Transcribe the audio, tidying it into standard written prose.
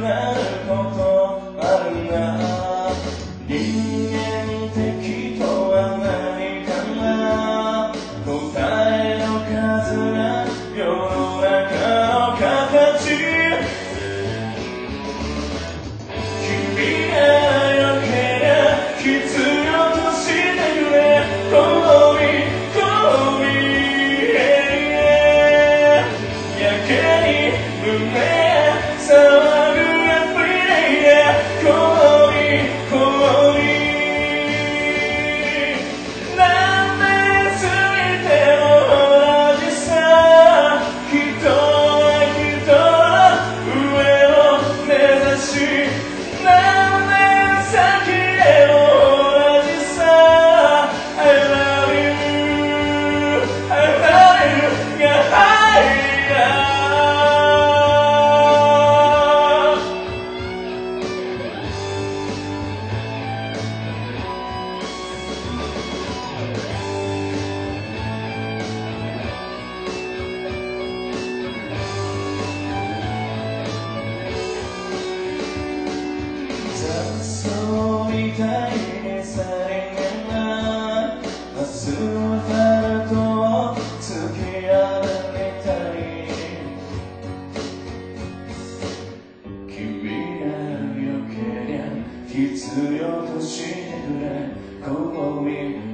なることあるな。人間的とは何かな。答えの数が世の中の形。君が良けりゃ必要としてくれ。好み好みやけに胸騒ぐ everyday 好み好み何年過ぎても同じさ。人は人は上を目指し何年先でも同じさ。I love you I love you が愛だ。雑草みたいにさりげないアスファルトを突き破りたい。君が良けりゃ必要としてくれ。好み